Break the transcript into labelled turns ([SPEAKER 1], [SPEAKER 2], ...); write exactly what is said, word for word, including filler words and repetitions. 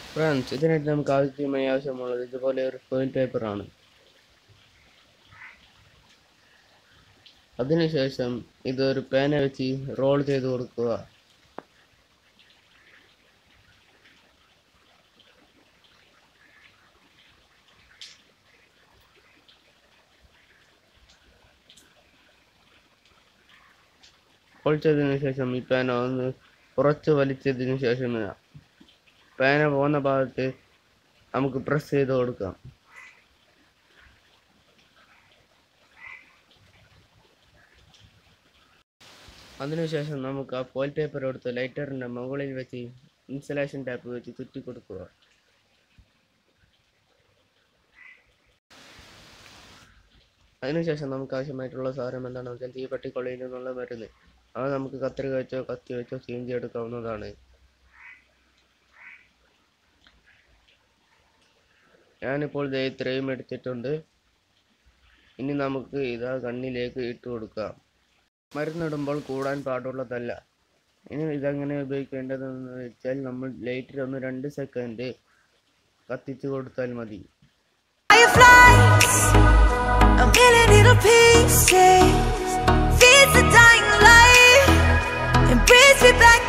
[SPEAKER 1] Friends, ഇതിനായിട്ട് നമുക്ക് ആവശ്യമായി ആവശ്യമുള്ളത് ഇതുപോലെ ഒരു ഫോയിൽ പേപ്പറാണ്. അതിനുശേഷം ഇതൊരു പേന വെച്ച് റോൾ ചെയ്ത് കൊടുക്കുക. പൊളിച്ചതിനു ശേഷം ഈ പേന ഒന്ന് കുറച്ച് വലിച്ചതിനു ശേഷം പേന പോകുന്ന ഭാഗത്ത് നമുക്ക് പ്രസ് ചെയ്ത് കൊടുക്കാം. അതിനുശേഷം നമുക്ക് ആ ഫോയിൽ പേപ്പർ എടുത്ത് ലൈറ്ററിന്റെ മുകളിൽ വെച്ച് ഇൻസുലേഷൻ ടാപ്പ് വെച്ച് ചുറ്റി കൊടുക്കുക. അതിനുശേഷം നമുക്ക് ആവശ്യമായിട്ടുള്ള സാധനം എന്താണെന്ന് വെച്ചാൽ തീപ്പെട്ടിക്കൊള്ളിയിൽ നിന്നുള്ള മരുന്ന്. അവ നമുക്ക് കത്രിക വെച്ചോ കത്തി വെച്ചോ ചീന്തി എടുക്കാവുന്നതാണ്. ഞാനിപ്പോൾ ദേ ഇത്രയും എടുത്തിട്ടുണ്ട്. ഇനി നമുക്ക് ഇതാ കണ്ണിലേക്ക് ഇട്ട് കൊടുക്കാം. മരുന്നിടുമ്പോൾ കൂടാൻ പാടുള്ളതല്ല. ഇനി ഇതെങ്ങനെ ഉപയോഗിക്കേണ്ടതെന്ന് വെച്ചാൽ നമ്മൾ ലൈറ്റർ ഒന്ന് രണ്ട് സെക്കൻഡ് കത്തിച്ചു കൊടുത്താൽ മതി. A million little pieces feeds the dying light and brings me back.